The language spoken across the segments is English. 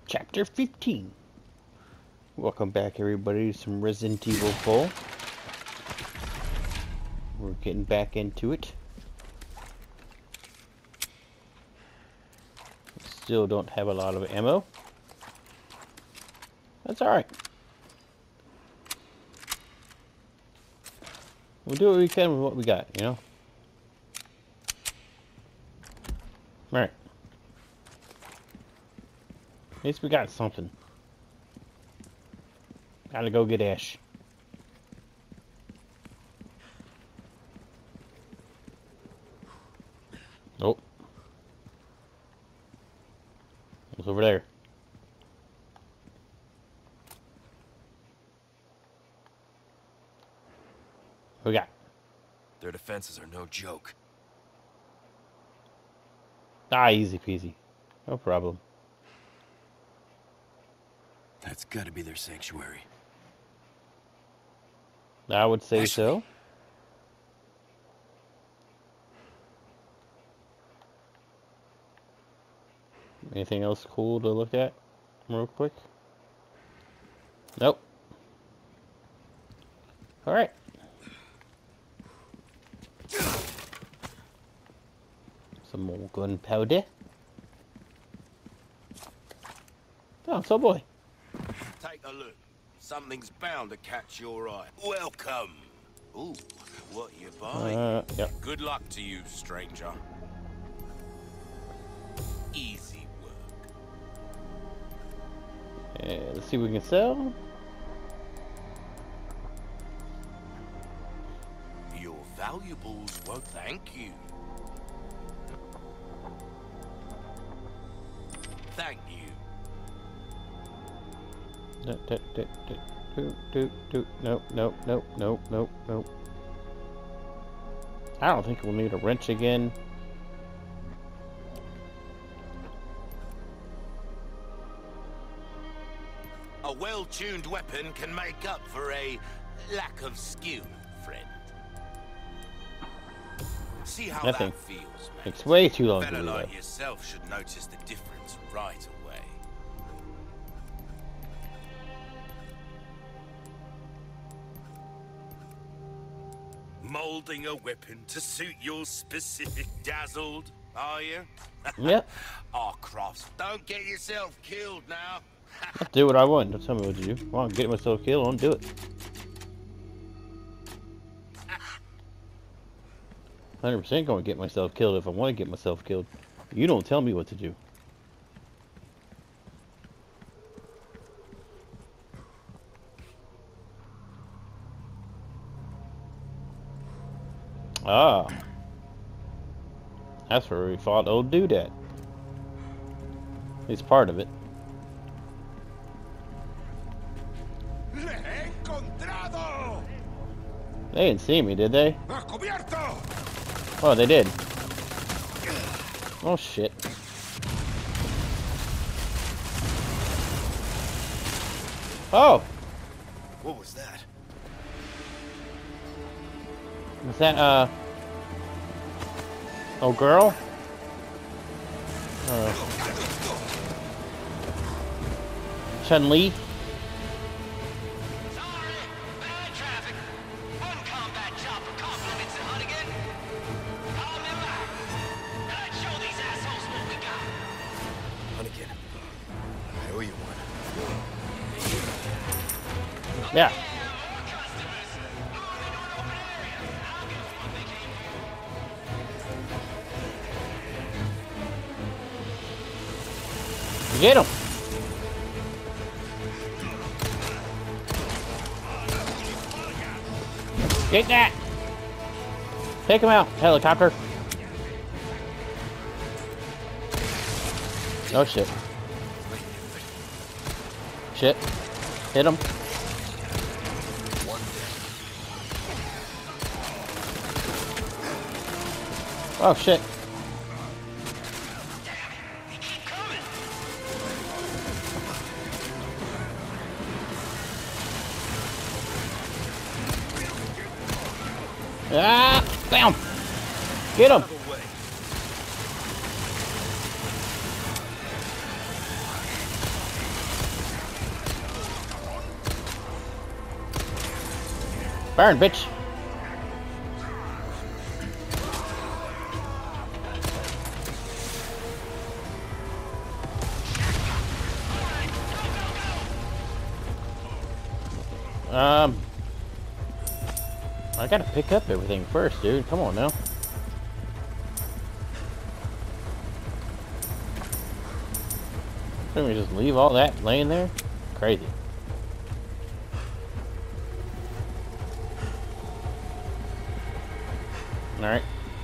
Chapter 15. Welcome back, everybody, to some Resident Evil 4. We're getting back into it. Still don't have a lot of ammo. That's alright. We'll do what we can with what we got, you know? Alright. At least we got something. Gotta go get Ash. Nope. It's over there. What we got? Their defenses are no joke. Ah, easy peasy. No problem. That's gotta be their sanctuary. I would say Ashley. so. Anything else cool to look at real quick? Nope. Alright. Some more gunpowder. Oh, so boy. Take a look. Something's bound to catch your eye. Welcome. Ooh, what you buying? Yep. Good luck to you, stranger. Easy work. Let's see what we can sell. Your valuables won't thank you. Thank you. Nope. I don't think we'll need a wrench again. A well-tuned weapon can make up for a lack of skill, friend. See how Nothing. that feels, man. It's way too long to Better do like that. yourself should notice the difference right away. Molding a weapon to suit your specific dazzled, are you? Yep. Oh, Crofts, don't get yourself killed now. I'll do what I want. Don't tell me what to do. If I want to get myself killed, I'll do it. 100% going to get myself killed if I want to get myself killed. You don't tell me what to do. Ah. That's where we fought old Doodat. At least part of it. They didn't see me, did they? Oh, they did. Oh, shit. Oh! What was that? Is that, oh, girl? Chun-Li? Hunnigan. I owe you one. Yeah. Get him! Get that! Take him out, helicopter! Oh shit. Shit. Hit him. Oh shit. Ah! Bam! Get him! Burn, bitch! I gotta pick up everything first, dude. Come on now. Can we just leave all that laying there? Crazy. Alright.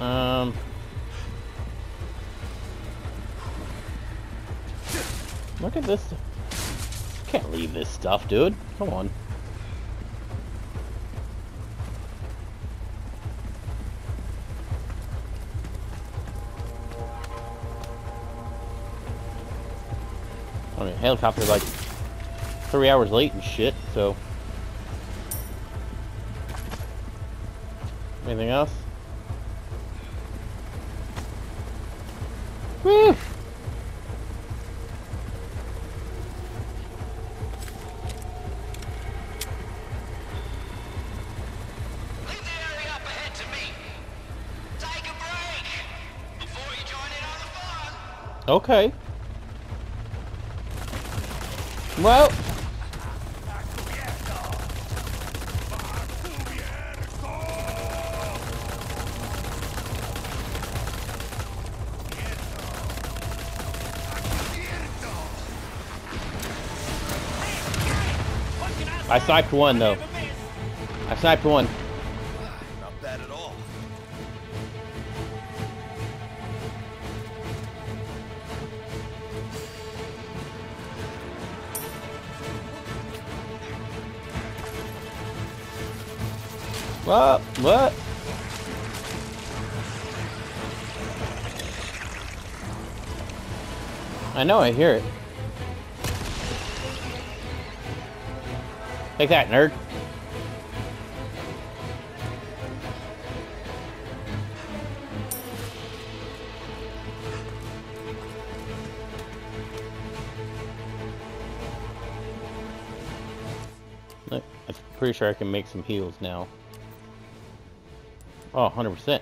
Look at this. Can't leave this stuff, dude. Come on. I mean, helicopter's like 3 hours late and shit, so. Anything else? Woo! Okay. Well. I sniped one though. I sniped one. Not bad at all. What? What? I know, I hear it. Take that, nerd. Look, I'm pretty sure I can make some heals now. Oh, 100%.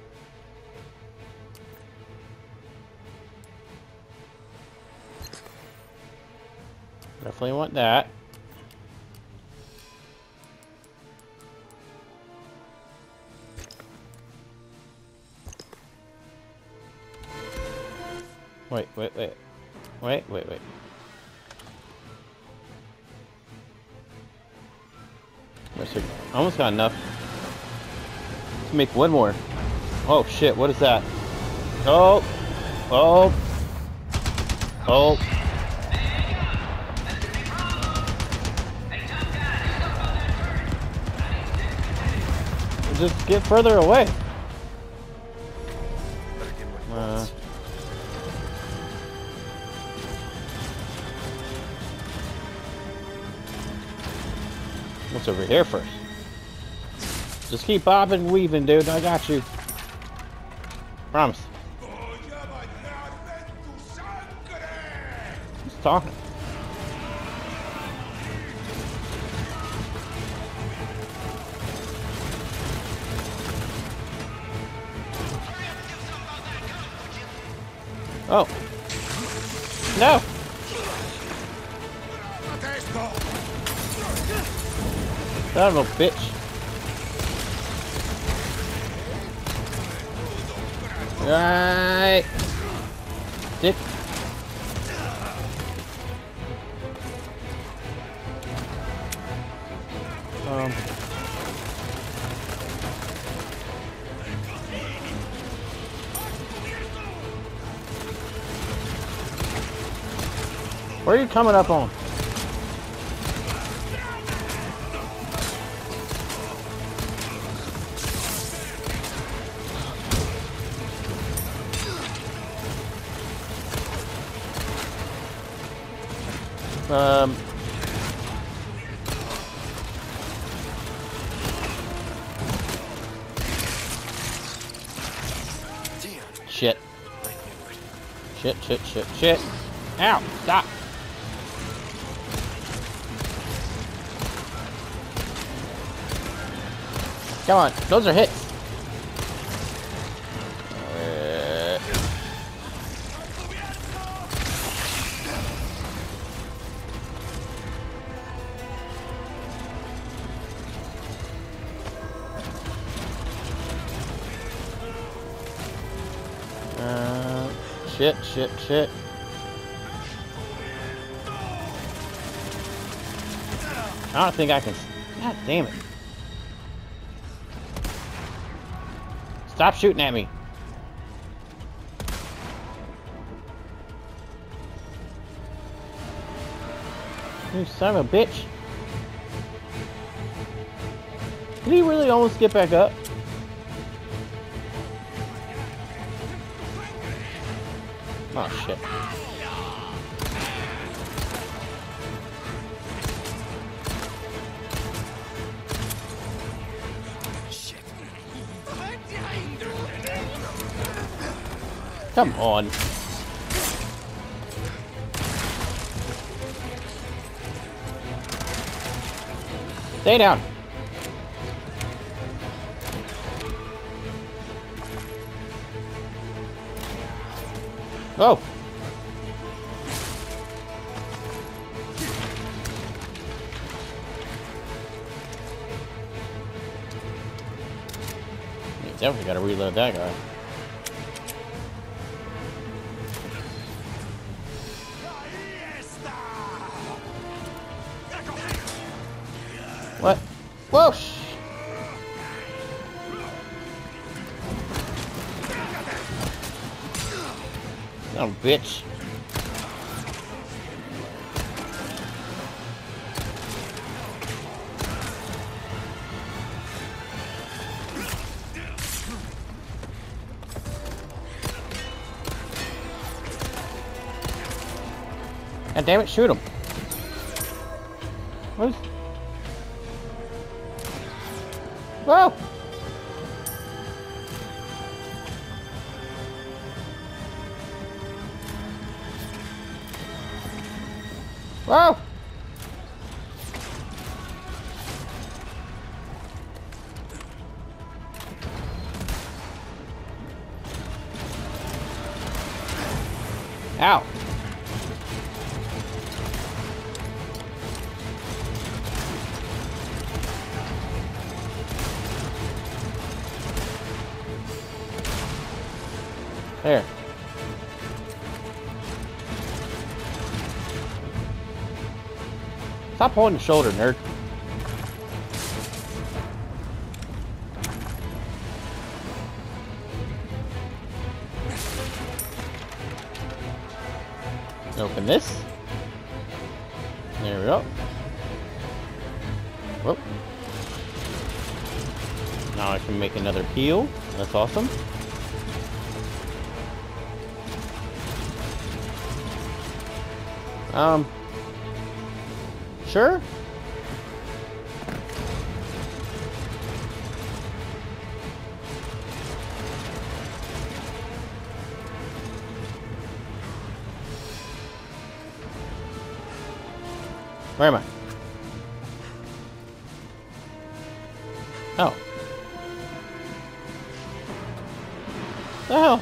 Definitely want that. Wait. I almost got enough to make one more. Oh shit, what is that? Oh. Just get further away. What's over here first? Just keep bobbing and weaving, dude. I got you. Promise. Who's talking? Oh. No! Son of a bitch. Right. Dick. Where are you coming up on? Shit. Shit. Ow! Stop! Come on, those are hits. Shit. I don't think I can. God damn it. Stop shooting at me. You son of a bitch. Did he really almost get back up? Oh shit. Come on. Stay down. Oh. You definitely gotta reload that guy. What? Whoa! Oh, bitch. God damn it, shoot him. What is... Whoa! Whoa! Ow! There. Stop holding the shoulder, nerd. Open this. There we go. Whoop. Now I can make another peel. That's awesome. Sure. Where am I? Oh. The hell?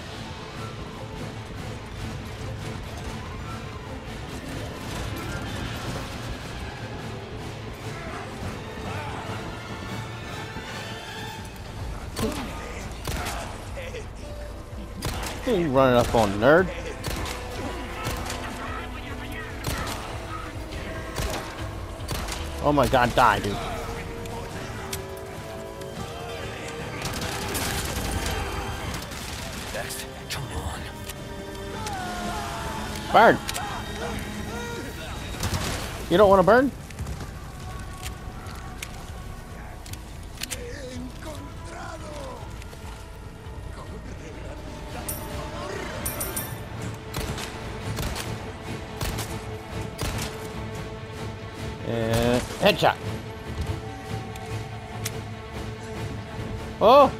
You running up on nerd. Oh my god, die, dude. Next, come on. Burn! You don't want to burn? Headshot. Oh.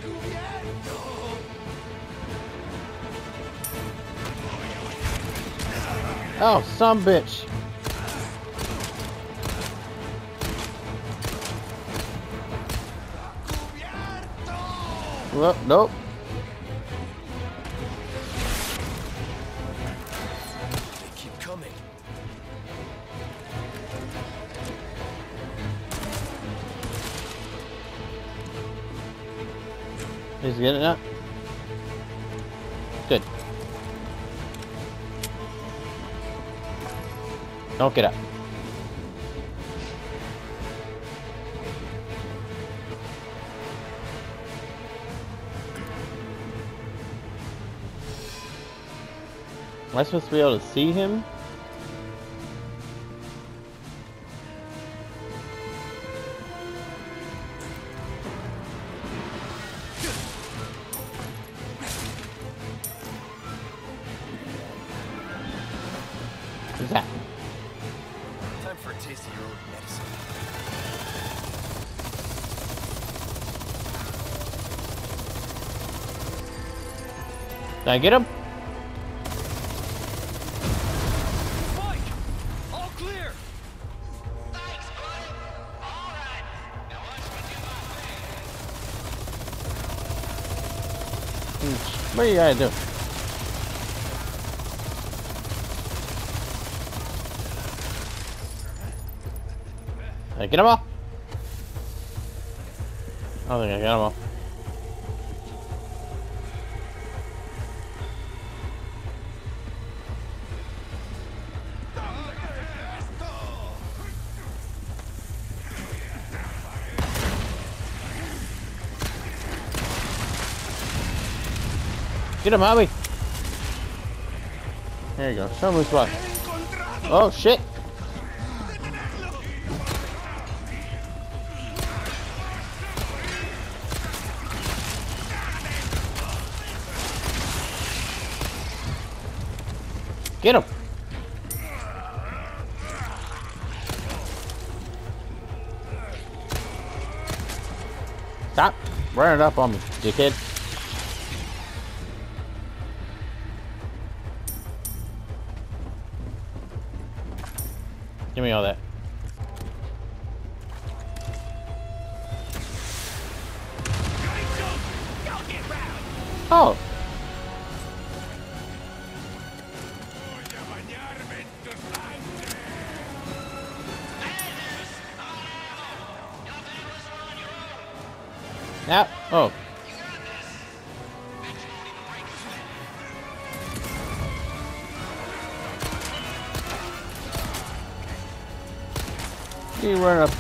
Oh, some bitch. Well, nope. They keep coming. He's getting it up. Good. Don't get up. Am I supposed to be able to see him? What's that? Time for a taste of your own medicine. Did I get him? Mike! All clear! Thanks, buddy. All right. Now watch me do my thing. What are you guys doing? Did I get them all? I don't think I got them all. Get him, Hobby. There you go. Show him who's what. Oh, shit. Get him. Stop running up on me, dickhead. Give me all that. Oh. Now, oh. You run up.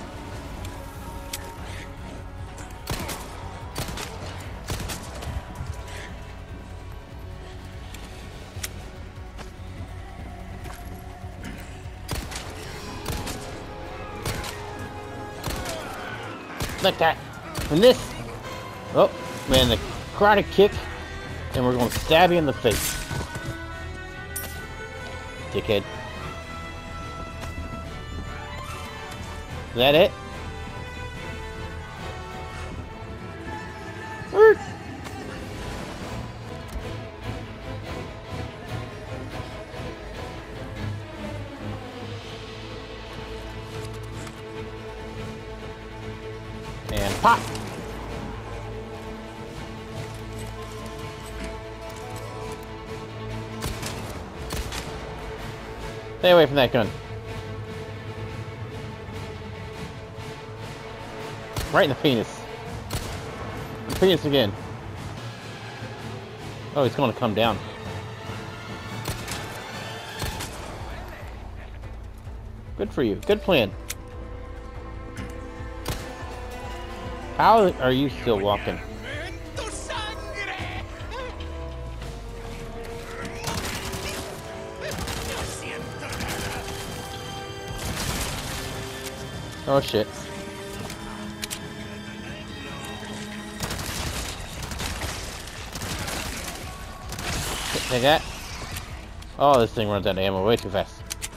Like that. And this. Oh, man, the karate kick. And we're going to stab you in the face. Dickhead. Is that it? And pop! Stay away from that gun. Right in the penis. The penis again. Oh, he's going to come down. Good for you. Good plan. How are you still walking? Oh shit. Take that. Oh, this thing runs out of ammo way too fast.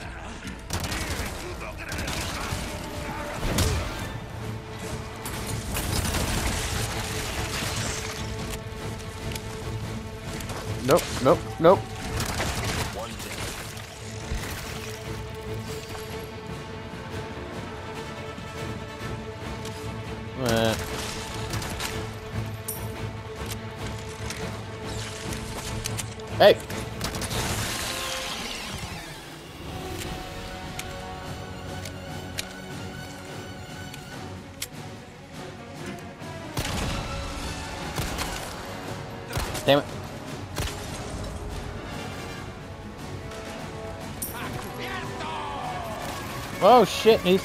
Nope, nope, nope. One Hey! Damn it. Oh shit, he's...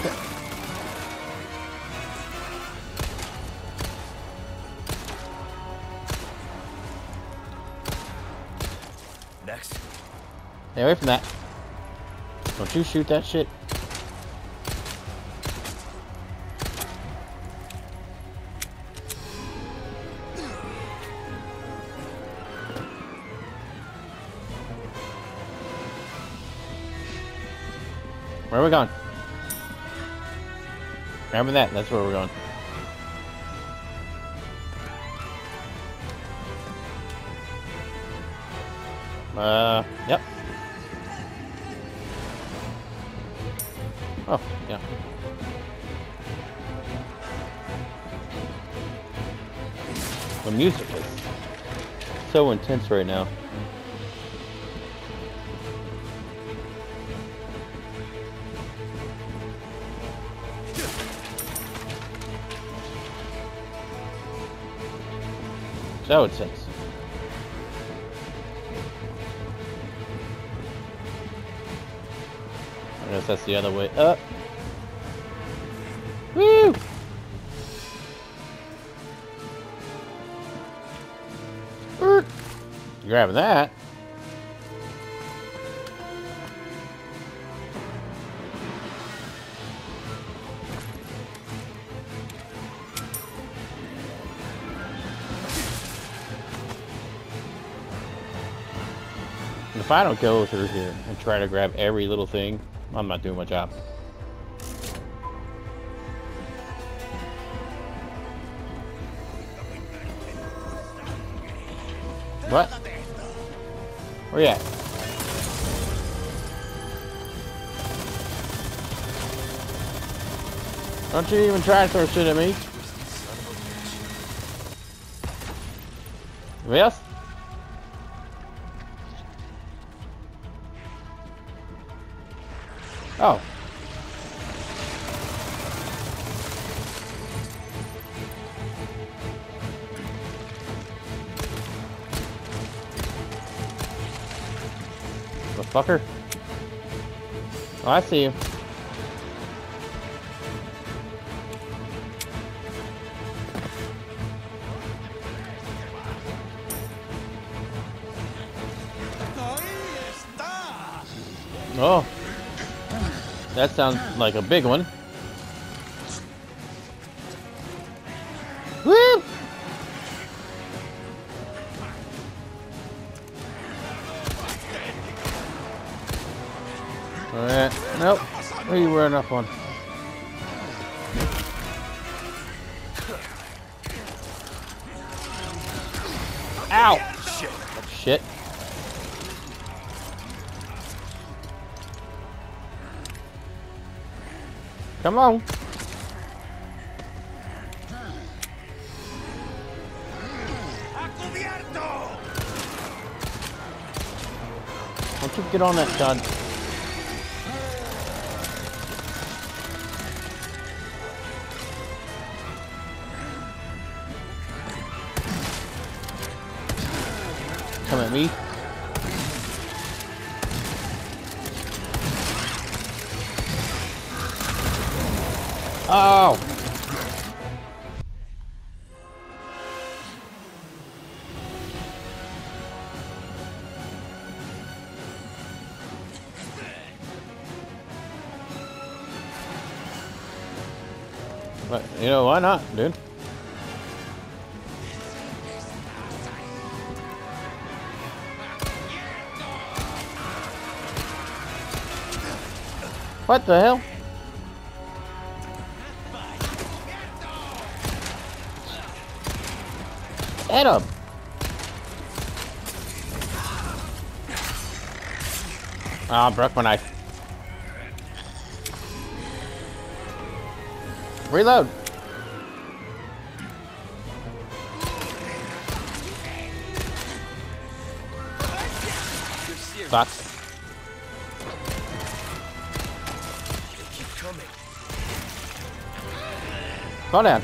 Next. Stay away from that. Don't you shoot that shit. Where are we going? Remember that, that's where we're going. Yep. Oh, yeah. The music is so intense right now. So intense. I guess that's the other way up. Woo! Grabbing that. If I don't go through here and try to grab every little thing, I'm not doing my job. What? Where you at? Don't you even try to throw shit at me. Anybody else? Oh. The fucker. Oh, I see you. Oh. That sounds like a big one. Woo! Alright. Nope. We were enough one. Ow! Shit. Come on. Don't you get on that gun. Come at me. Oh! But, you know, why not, dude? What the hell? Head up. Ah, broke my knife. Reload. Fuck. They keep coming. Go down.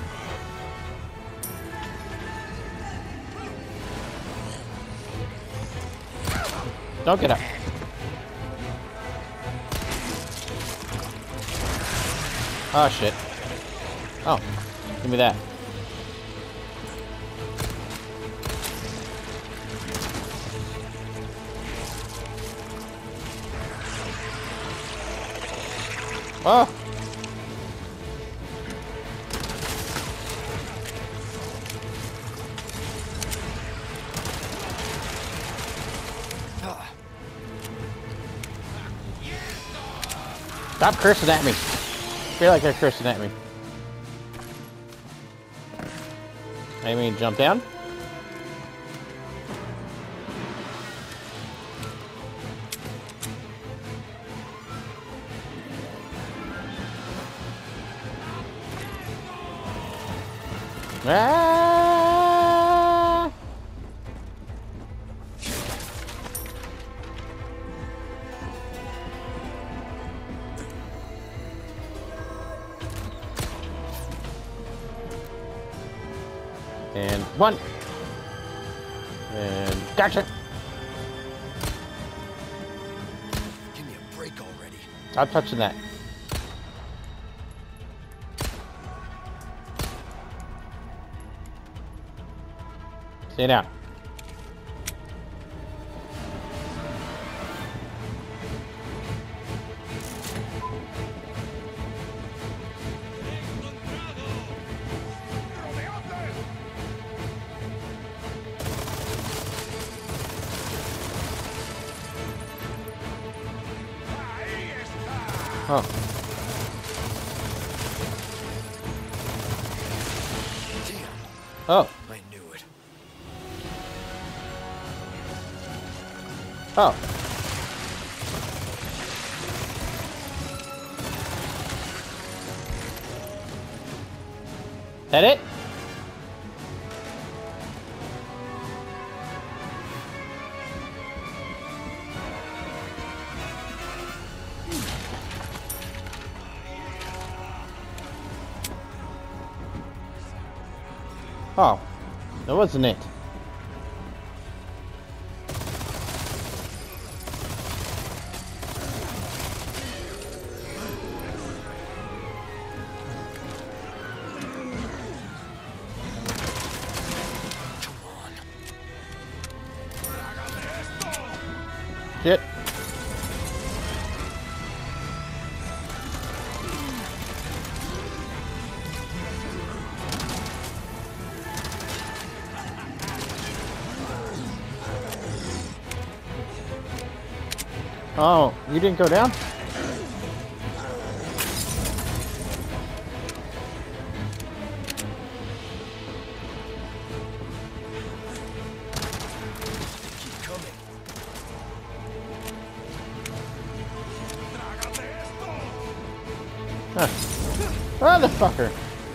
Don't get up. Oh shit. Oh, give me that. Oh. Stop cursing at me. I feel like they're cursing at me. I mean, jump down. Ah! And one. And gotcha. Give me a break already. Stop touching that. Stay down. Oh. Damn, Oh. I knew it. Oh. That it? Oh, that wasn't it. Shit. Oh, you didn't go down? Keep coming. Huh. Motherfucker.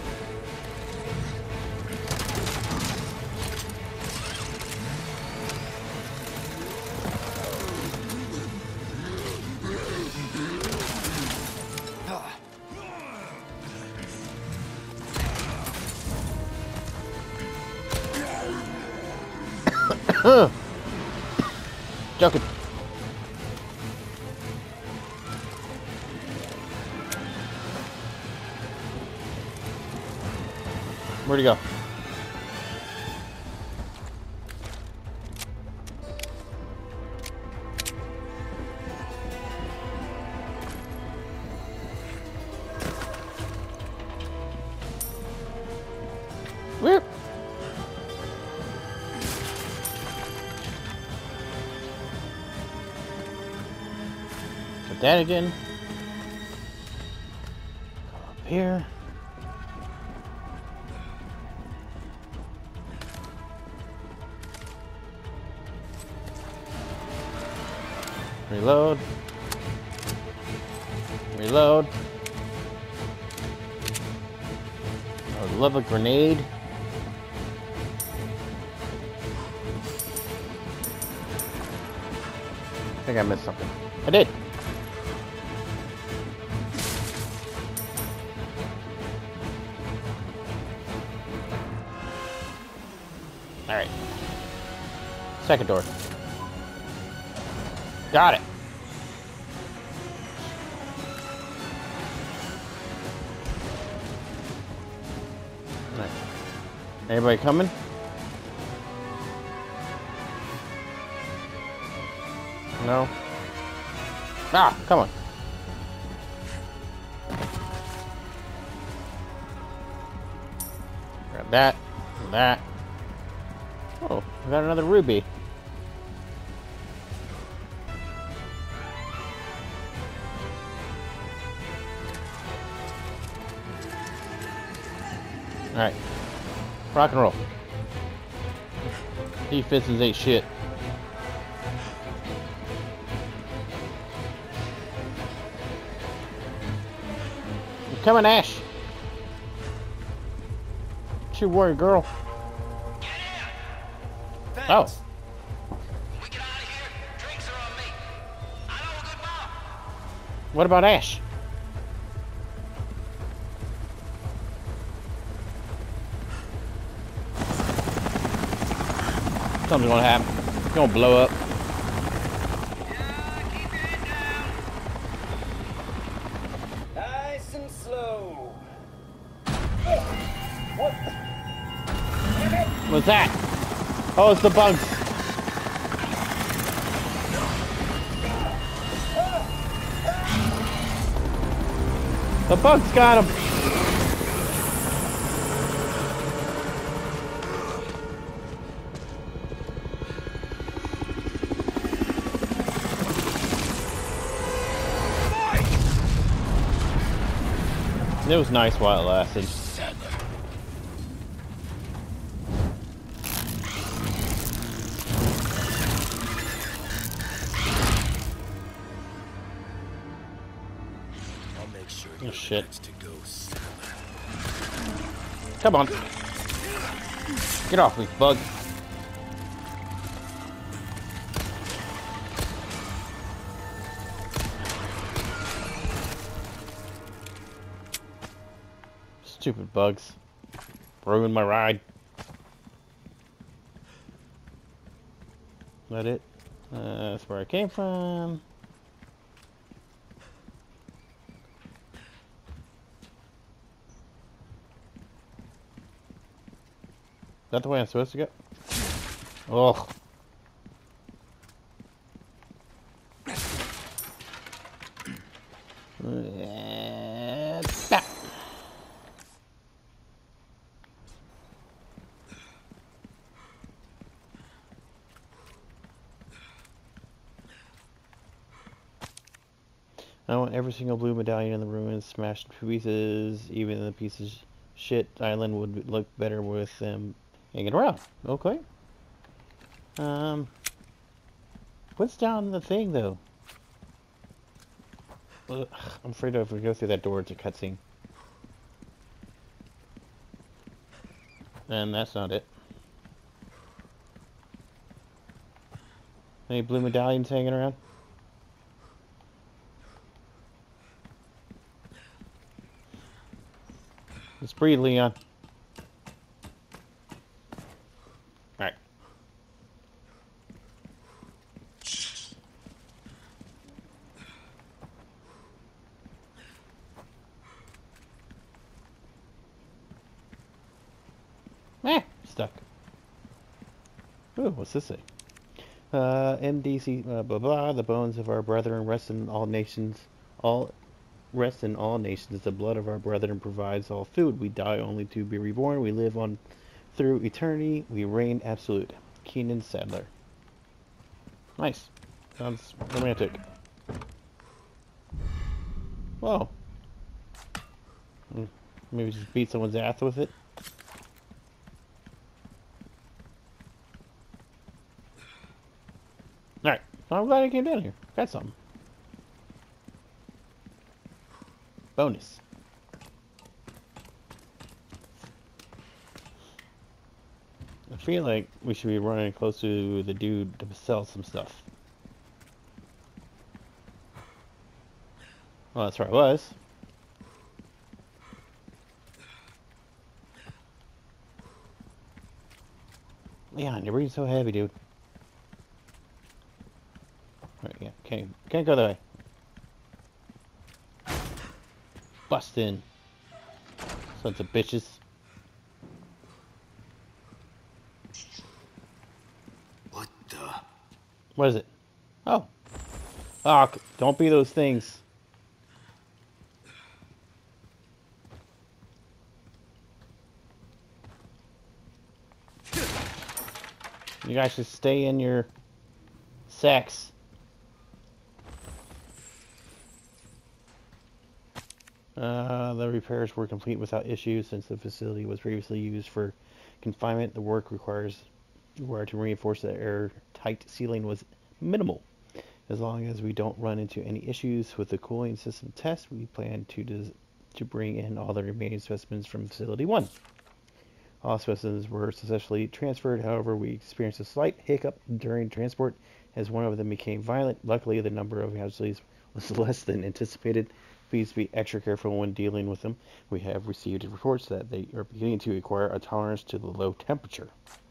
Joking. Where'd he go? Whoop. Get that again. Go up here. Reload. Reload. I would love a grenade. I think I missed something. I did. Alright. Second door. Got it. Alright. Anybody coming? No? Ah, come on. Grab that. And that. Oh, we got another ruby. Alright. Rock and roll. Defenses ain't shit. I'm coming, Ash. Don't you worry, girl. Oh. We get out of here. Drinks are on me. I know a good bar. What about Ash? Something's gonna happen. It's gonna blow up. Yeah, keep your head down. Nice and slow. What's that? Oh, it's the bugs. The bugs got him. It was nice while it lasted. I'll make sure Oh, you're shit. next to go. Come on. Get off me, bug. Stupid bugs. Ruined my ride. That it? That's where I came from. Is that the way I'm supposed to go? Ugh. Bah. I want every single blue medallion in the ruins smashed to pieces. Even the pieces shit island would look better with them hanging around. Okay. What's down the thing though? Ugh, I'm afraid if we go through that door, it's a cutscene. And that's not it. Any blue medallions hanging around? Let's breathe, Leon. Alright. Stuck. Ooh, what's this say? MDC, blah blah. The bones of our brethren rest in all nations. Rest in all nations. The blood of our brethren provides all food. We die only to be reborn. We live on through eternity. We reign absolute. Keenan Sadler. Nice. Sounds romantic. Whoa. Maybe just beat someone's ass with it. Alright. I'm glad I came down here. Got something. Bonus. I feel like we should be running close to the dude to sell some stuff. Well, that's where I was. Leon, you're breathing so heavy, dude. Right, yeah, can't go that way. Bust in. Sons of bitches. What the? What is it? Oh. Ah, don't be those things. You guys should stay in your sacks. The repairs were complete without issue since the facility was previously used for confinement. The work required to reinforce the airtight ceiling was minimal. As long as we don't run into any issues with the cooling system test, we plan to bring in all the remaining specimens from Facility 1. All specimens were successfully transferred, however, we experienced a slight hiccup during transport as one of them became violent. Luckily, the number of casualties was less than anticipated. Please be extra careful when dealing with them. We have received reports that they are beginning to acquire a tolerance to the low temperature.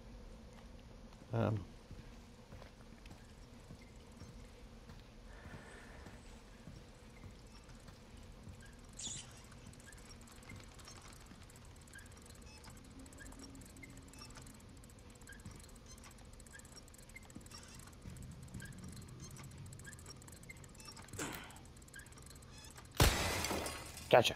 Gotcha.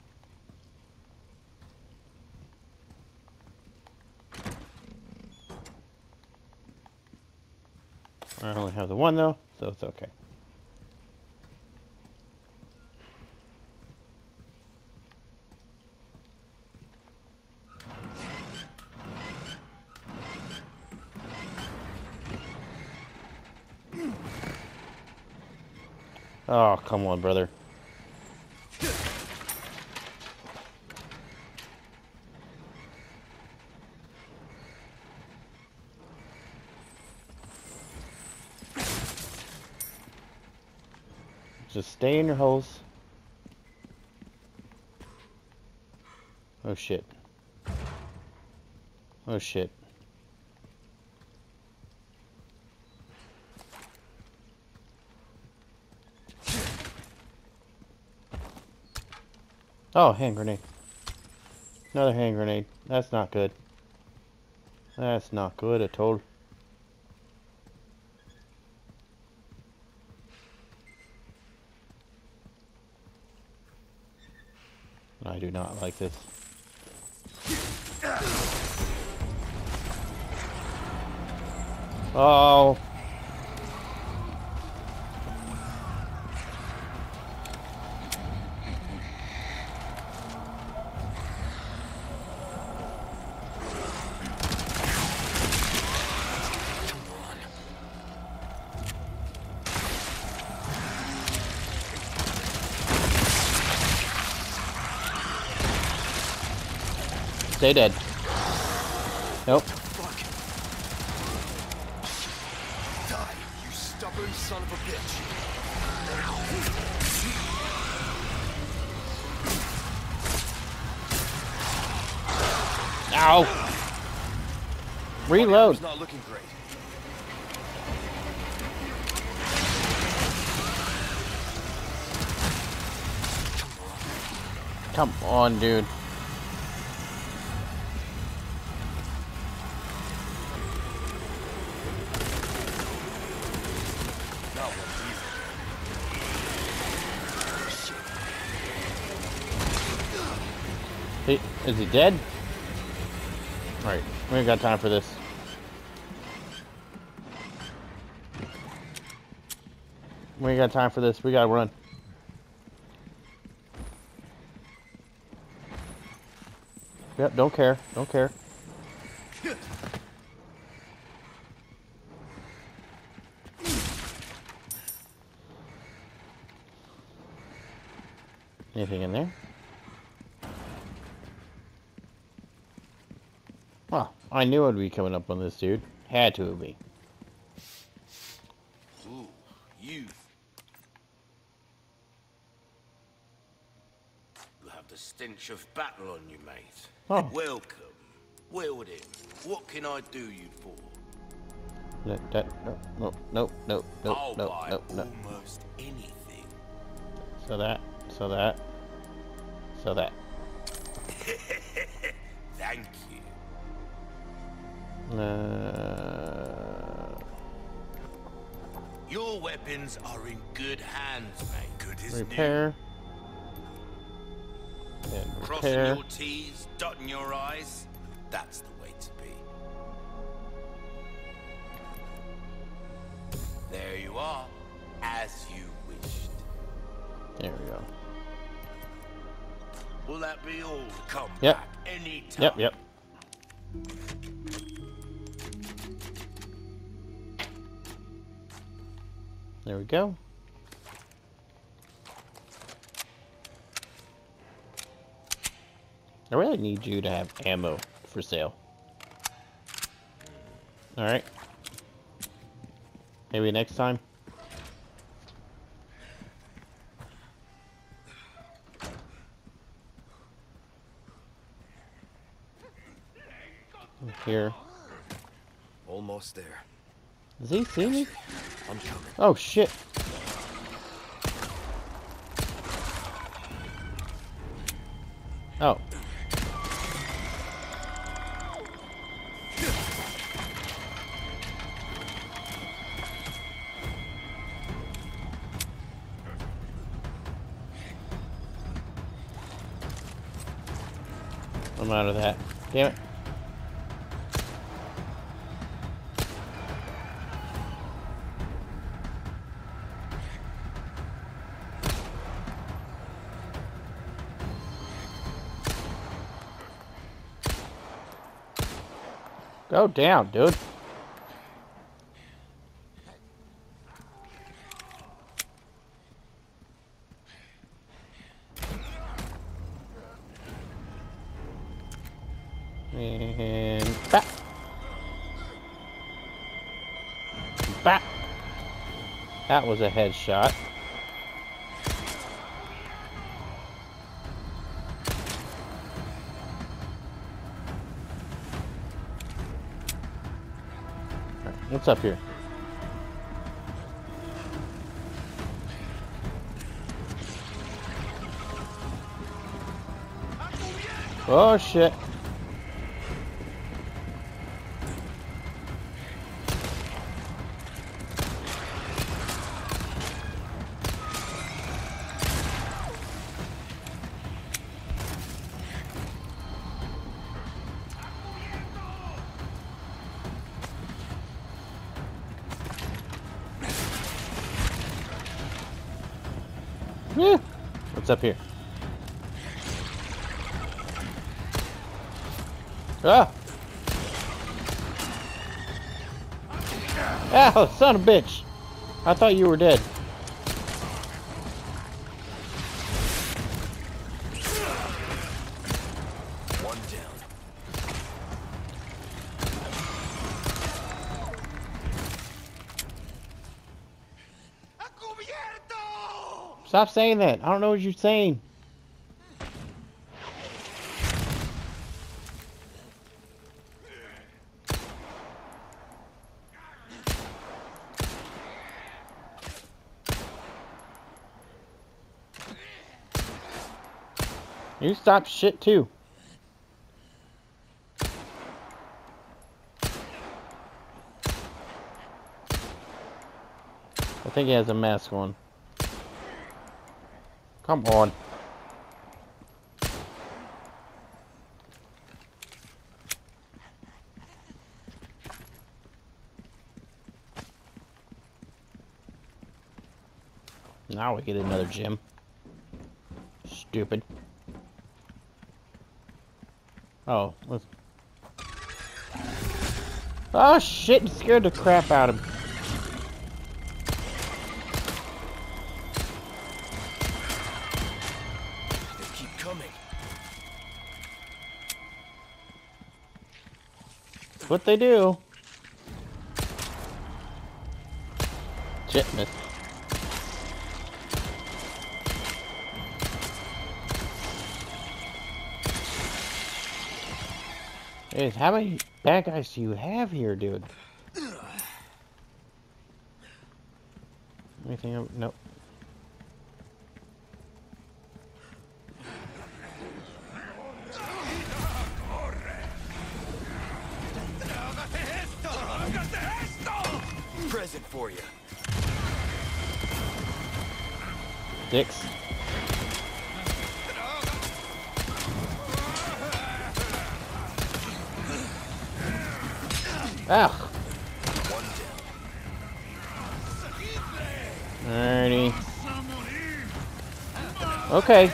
I only have the one though, so it's okay. Oh, come on, brother. Just stay in your holes. Oh shit. Oh shit. Oh, hand grenade. Another hand grenade. That's not good. That's not good at all. I do not like this. Oh. Stay dead. Nope. Fuck. Die, you stubborn son of a bitch. Ow. Reload. Not looking great. Come on, dude. Is he dead? Alright, we ain't got time for this. We ain't got time for this. We gotta run. Yep, don't care. Don't care. Anything in there? Well, I knew I'd be coming up on this dude. Had to be. Ooh, you. the stench of battle on you, mate. Oh. Welcome. Wielding. What can I do you for? No. I'll buy almost anything. So that. Thank you. Your weapons are in good hands, mate. Good as Repair. And new. Crossing repair. your T's, dotting your I's. That's the way to be. There you are, as you wished. There we go. Will that be all? Come Yep. back anytime. Yep. There we go. I really need you to have ammo for sale. Alright. Maybe next time. Here. Almost there. Does he see me? I'm coming. Oh shit. Oh. I'm out of that. Damn it. Go down, dude. And back. Back. That was a headshot. What's up here? Oh shit. Yeah. What's up here? Ah! Ow, son of a bitch! I thought you were dead. One down. Stop saying that. I don't know what you're saying. You stop shit too. I think he has a mask on. Come on. Now we get another gym. Stupid. Oh, let's... Oh shit, it scared the crap out of him. They keep coming. What they do. Shit, missed. Guys, how many bad guys do you have here, dude? Anything? Nope. Present for you. Dicks. Ugh. Alrighty. Okay.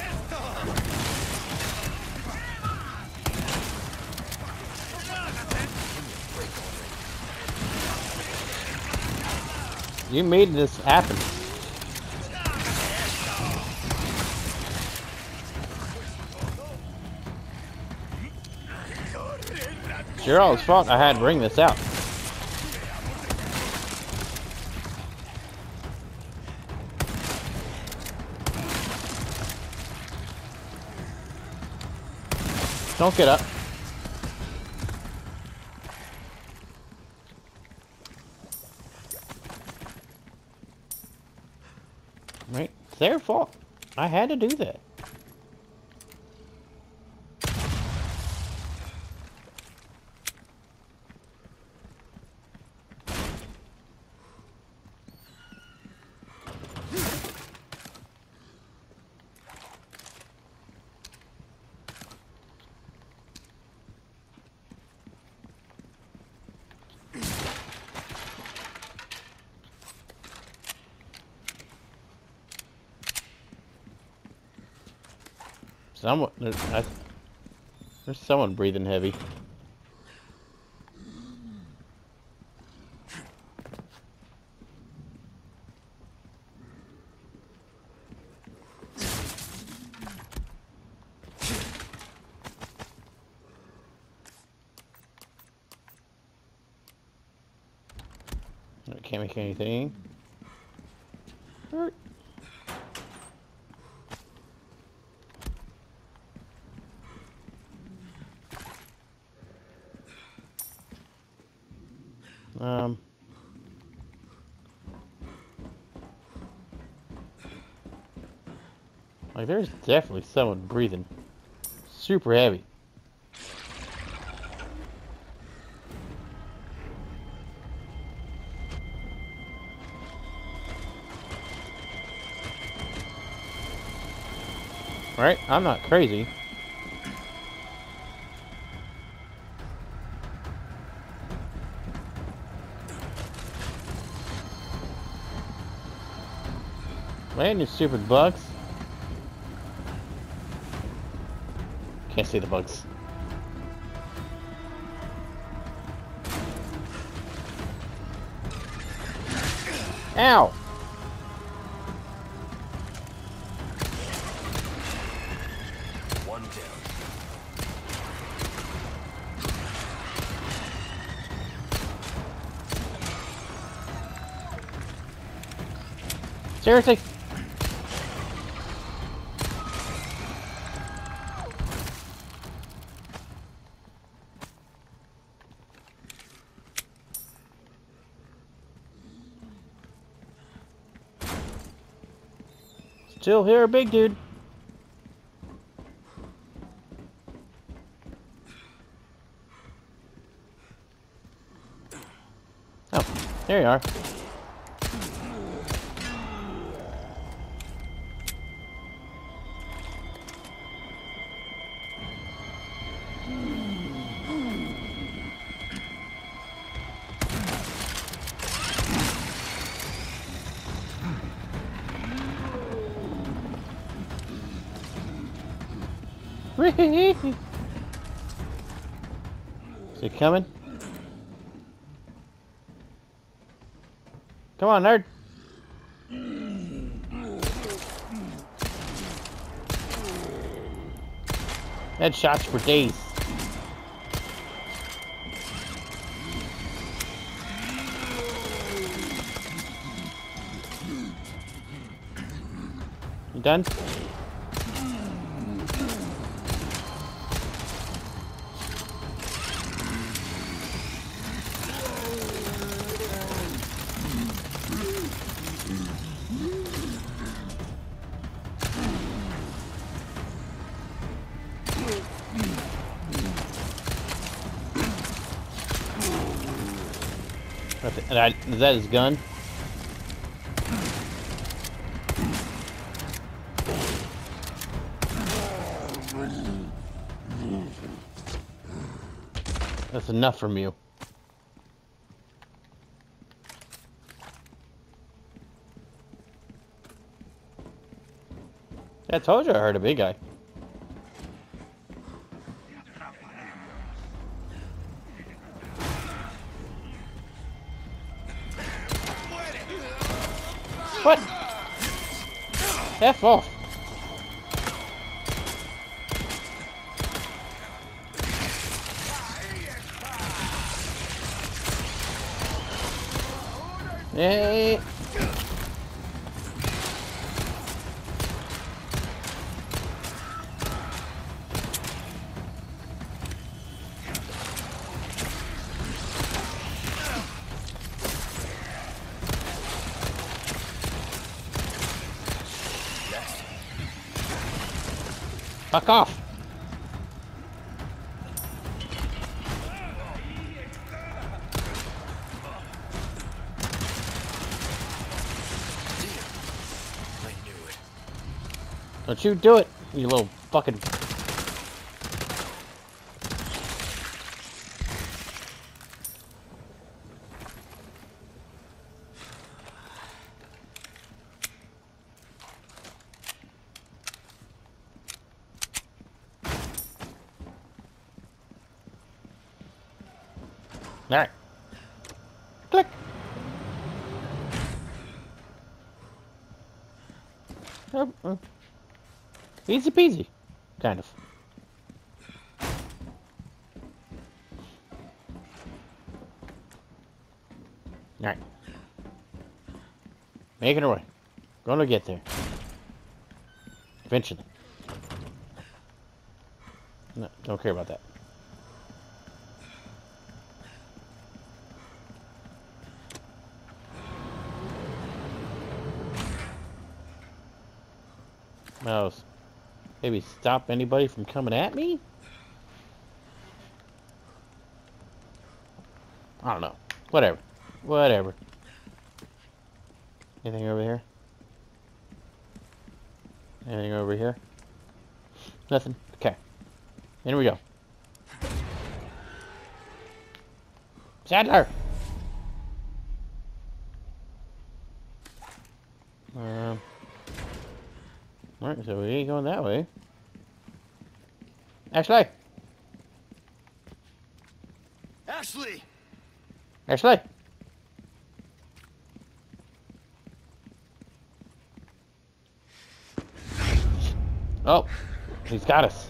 You made this happen. It's your all's fault I had to bring this out. Don't get up. Right? It's their fault. I had to do that. There's someone breathing heavy. I can't make anything. Like, there's definitely someone breathing super heavy. Right? I'm not crazy. Man, you stupid bugs. Can't see the bugs. Ow! One down. Seriously? Still here, big dude. Oh, there you are. Is he coming? Come on, nerd. Headshots for days. You done? Is that his gun? That's enough from you. I told you I heard a big guy. What? F off. Hey. Fuck off. I knew it. Don't you do it, you little fucking... Alright. Click. Easy peasy. Kind of. Alright. Making our way. Gonna get there. Eventually. No, don't care about that. Mouse. Maybe stop anybody from coming at me? I don't know. Whatever. Whatever. Anything over here? Anything over here? Nothing. Okay. Here we go. Sadler! Alright, so we ain't going that way. Ashley! Ashley! Ashley! Oh, he's got us.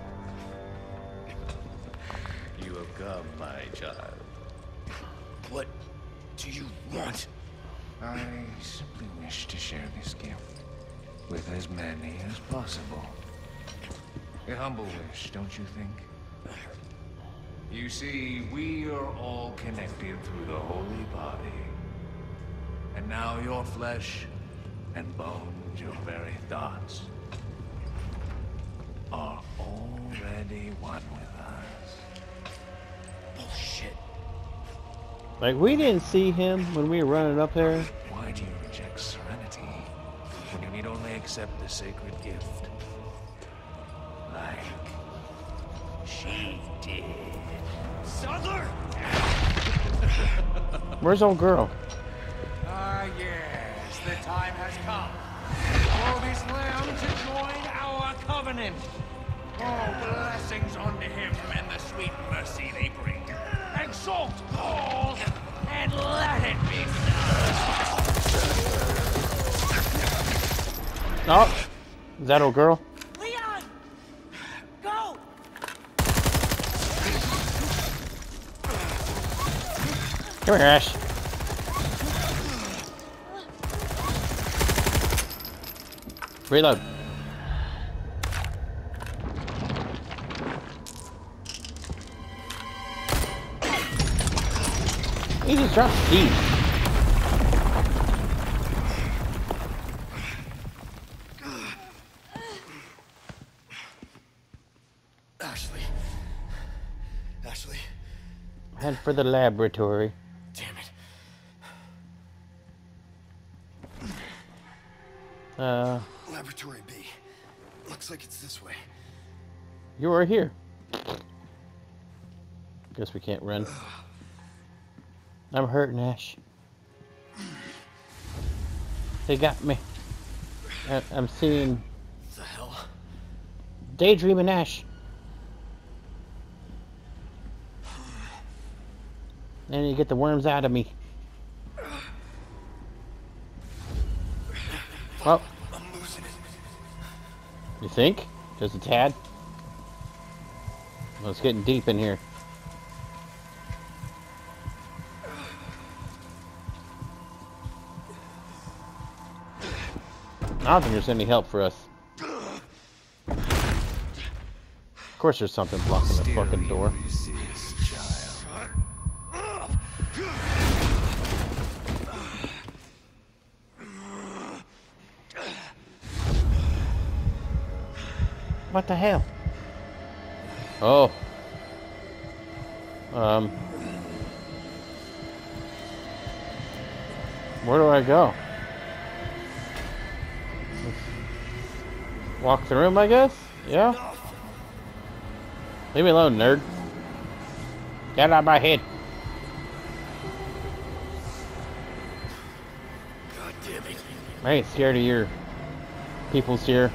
You have come, my child. What do you want? I simply wish to share this gift with as many as possible. A humble wish, don't you think? You see, we are all connected through the holy body. And now your flesh and bones, your very thoughts, are already one with us. Bullshit. Like, we didn't see him when we were running up there. Why do you reject serenity when you need only accept the sacred gift? Like she did. Sadler! Where's old girl? Ah, yes, the time has come for this lamb to join our covenant. Oh, blessings unto him and the sweet mercy they bring. Exalt all, and let it be so. Oh, is that old girl? Leon! Go! Come here, Ash. Reload. He just dropped the key. Ashley. Ashley. Head for the laboratory. Damn it. Laboratory B. Looks like it's this way. You are here. Guess we can't run. I'm hurting, Ash. They got me. I'm seeing What the hell? Daydreaming Ash. And you get the worms out of me. Oh. I'm losing it. You think? Just a tad? Well, it's getting deep in here. I don't think there's any help for us. Of course there's something blocking the fucking door. Resist, child. What the hell? Oh. Where do I go? Walk the room, I guess? Yeah? Leave me alone, nerd. Get out of my head. God damn it. I ain't scared of your peoples here.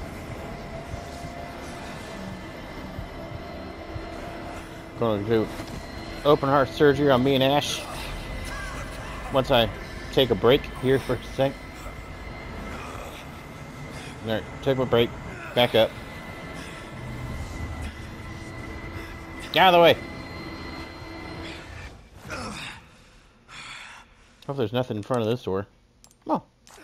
Going to do open heart surgery on me and Ash. Once I take a break here for a sec. Alright, take a break. Back up. Get out of the way. Hope there's nothing in front of this door. Come on.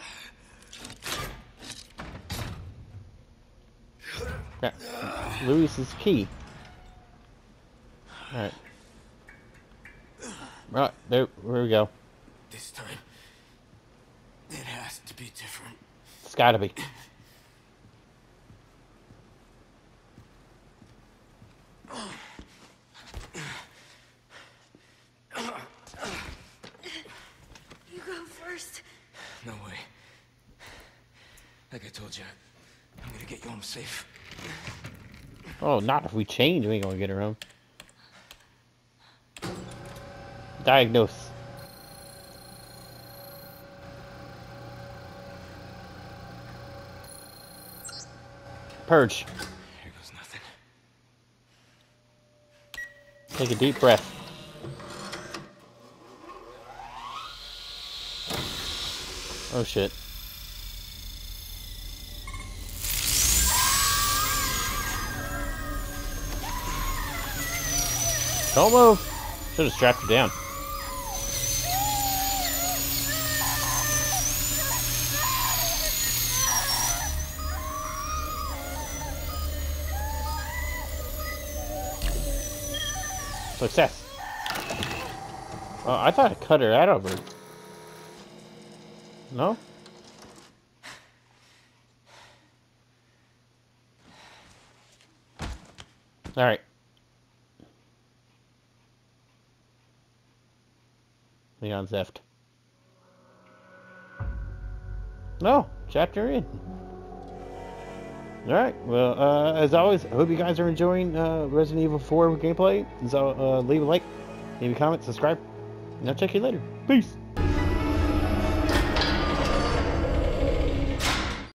Yeah. Louis's key. Alright. Right, there we go. This time, it has to be different. It's gotta be. You go first. No way. Like I told you, I'm gonna get you home safe. Oh, not if we change, we ain't gonna get her home. Diagnose. Purge. Here goes nothing. Take a deep breath. Oh shit. Don't move. Should have strapped her down. Success. Oh, I thought I cut her out of her. No? Alright. Leon Zeft. No, chapter in. Alright, well, as always, I hope you guys are enjoying Resident Evil 4 gameplay. So, leave a like, leave a comment, subscribe, and I'll check you later. Peace!